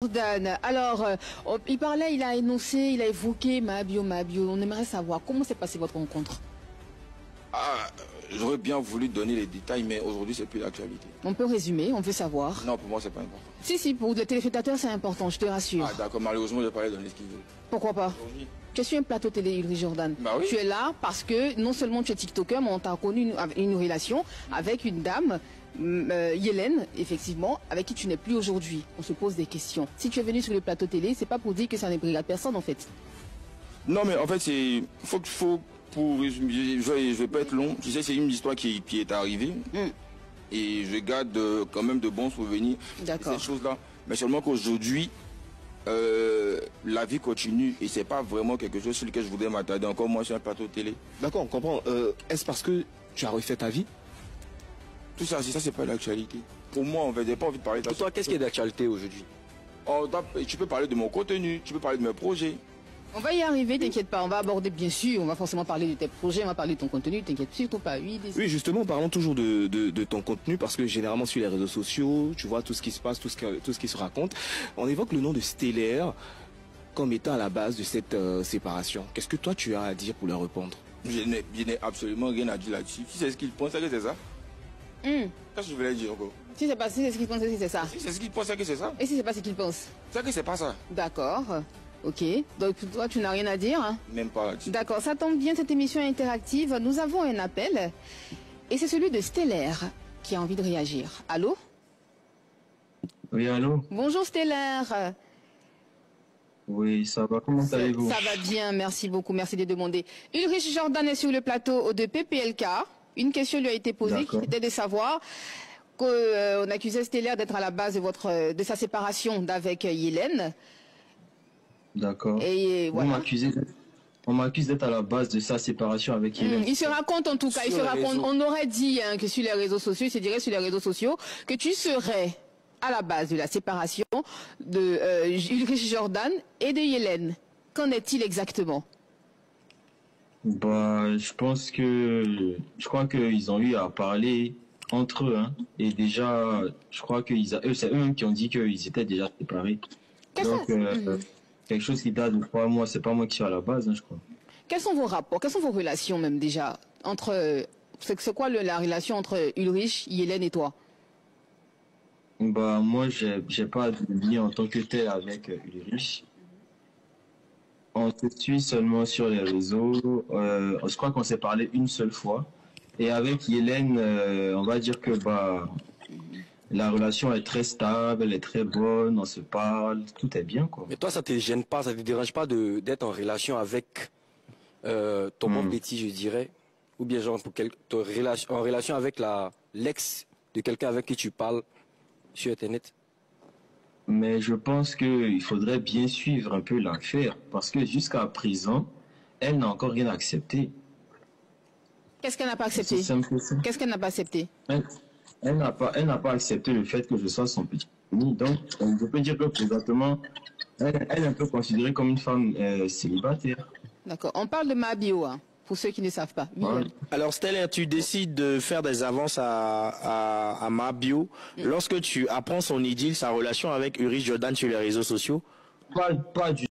Jordan, alors, il parlait, il a énoncé, il a évoqué Mabio. On aimerait savoir comment s'est passée votre rencontre. J'aurais bien voulu donner les détails, mais aujourd'hui, c'est plus l'actualité. On peut résumer, on veut savoir. Non, pour moi, c'est pas important. Si, pour les téléspectateurs, c'est important, je te rassure. Ah, d'accord, malheureusement, je vais pas les donner ce qu'ils veulent. Pourquoi pas? Tu es sur un plateau télé, Ulrich Jordan. Bah oui. Tu es là parce que non seulement tu es TikToker, mais on t'a connu une relation avec une dame, Yélène, effectivement, avec qui tu n'es plus aujourd'hui. On se pose des questions. Si tu es venu sur le plateau télé, c'est pas pour dire que ça n'ébranle personne, en fait. Non, mais en fait, c'est... Pour résumer, je vais pas être long. Tu sais, c'est une histoire qui est arrivée. Et je garde quand même de bons souvenirs de cette chose-là. Mais seulement qu'aujourd'hui, la vie continue et c'est pas vraiment quelque chose sur lequel je voudrais m'attarder encore moi sur un plateau de télé. D'accord, on comprend. Est-ce parce que tu as refait ta vie? Tout ça, c'est pas l'actualité. Pour moi, on n'avait pas envie de parler de ça. Pour toi, qu'est-ce qui est d'actualité aujourd'hui? Oh, tu peux parler de mon contenu, tu peux parler de mes projets. On va y arriver, t'inquiète pas. On va aborder, bien sûr, on va forcément parler de tes projets, on va parler de ton contenu, t'inquiète surtout pas. Oui, justement, parlons toujours de ton contenu, parce que généralement sur les réseaux sociaux, tu vois tout ce qui se passe, tout ce qui se raconte. On évoque le nom de Stellaire comme étant à la base de cette séparation. Qu'est-ce que toi tu as à dire pour leur répondre? Je n'ai absolument rien à dire là-dessus. Si c'est ce qu'ils pensent que c'est ça. Qu'est-ce que je voulais dire encore? Si c'est pas ce qu'ils pensent que c'est ça. Si c'est ce qu'ils pensent que c'est ça. Et si c'est pas ce qu'ils pensent? C'est que c'est pas ça. D'accord. Ok, donc toi tu n'as rien à dire, hein? Même pas. D'accord, ça tombe bien, cette émission interactive. Nous avons un appel et c'est celui de Stellaire qui a envie de réagir. Allô? Oui, allô? Bonjour Stellaire. Oui, ça va, comment allez-vous? Ça va bien, merci beaucoup, merci de demander. Ulrich Jordan est sur le plateau de PPLK. Une question lui a été posée, c'était de savoir qu'on accusait Stellaire d'être à la base de sa séparation d'avec Yélène. D'accord. Et voilà. On m'accuse d'être à la base de sa séparation avec Yélène. Il se raconte en tout cas, on aurait dit que sur les réseaux sociaux, il se dirait sur les réseaux sociaux que tu serais à la base de la séparation de Ulrich Jordan et de Yélène. Qu'en est-il exactement? Bah, je crois qu'ils ont eu à parler entre eux, hein. Et déjà, je crois que c'est eux qui ont dit qu'ils étaient déjà séparés. Donc, quelque chose qui date de 3 mois, c'est pas moi qui suis à la base, hein, je crois. Quels sont vos rapports, quelles sont vos relations même déjà entre, c'est quoi la relation entre Ulrich, Yélène et toi? Bah, moi, j'ai pas de lien en tant que tel avec Ulrich. On se suit seulement sur les réseaux. Je crois qu'on s'est parlé une seule fois. Et avec Yélène, on va dire que la relation est très stable, elle est très bonne, on se parle, tout est bien, quoi. Mais toi, ça te gêne pas, ça te dérange pas d'être en relation avec ton bon petit, je dirais, ou bien genre en relation avec l'ex de quelqu'un avec qui tu parles sur Internet? Mais je pense qu'il faudrait bien suivre un peu l'affaire, parce que jusqu'à présent, elle n'a encore rien accepté. Qu'est-ce qu'elle n'a pas accepté? Qu'est-ce qu'elle n'a pas accepté? Elle n'a pas accepté le fait que je sois son petit ami. Donc, je peux dire que présentement, elle est un peu considérée comme une femme célibataire. D'accord. On parle de Mabio, hein, pour ceux qui ne savent pas. Ouais. Alors, Stellaire, tu décides de faire des avances à Mabio. Lorsque tu apprends son idylle, sa relation avec Ulrich Jordan sur les réseaux sociaux? Pas du